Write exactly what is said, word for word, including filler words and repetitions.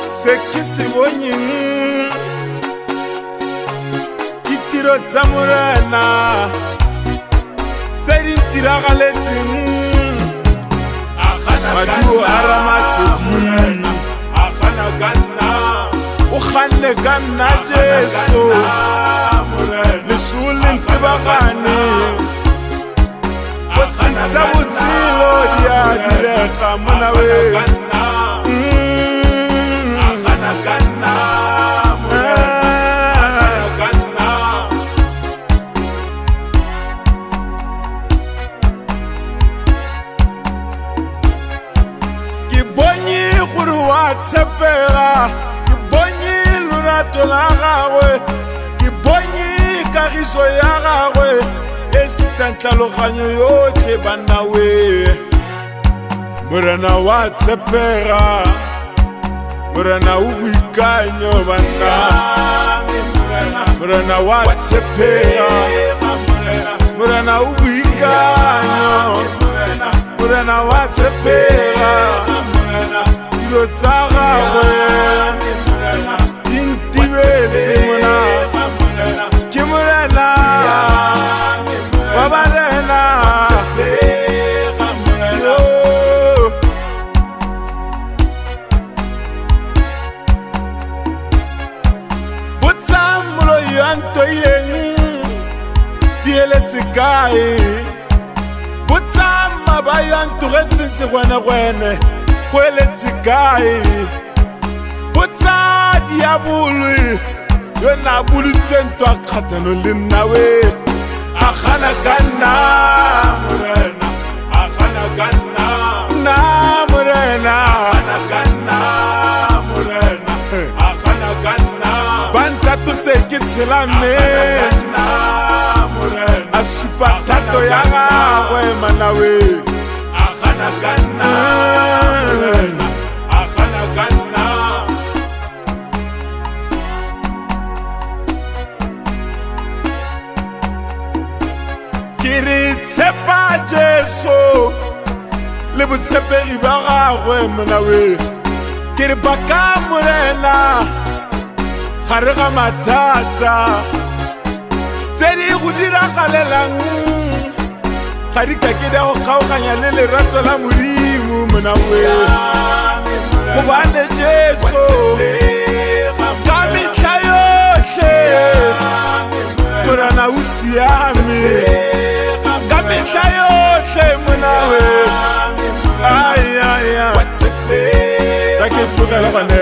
sekisi bonyin kitiro zamurana tsedi tiragaleting madu aramasedi akhana ganna o khanne ganna Jesu lesulin tibagane botsitsa botsilo dia direga monawe akhana ganna akhana ganna ki bonyi guru wa tsepega ki bonyi lurato la gagwe ki bonyi kagiso ya gagwe esitantlaloganyo yotlhe banna we morena wa tshepega morena o boikanyo banna morena wa tshepega morena o boikanyo morena wa tshepega dilo tsa gagwe di ntibetse mona ke morena Babarena yo Butsamulo yanto yeng dieletikai Butsama bayanto retsi gwana gwene kweletikai Butsa diabulu yona bulutsento akhatano linnawe akhana ganna morena akhana ganna na morena akhana ganna morena akhana ganna banta tutse kitsilame ganna morena asupa tato ya gagwe manawe akhana ganna morena akhana ganna kiri tsepa Jesu le botshepegi ba gagwe manawe kiri baka morena gare ga mathata tse di go diragalelang ga di ka ke di go kgaoganya le lerato la Modimo manawe gobane Jesu ka metlha yotlhe morena o siame ka metlha yotlhe monawe ai ai ai ta ke tlogela bane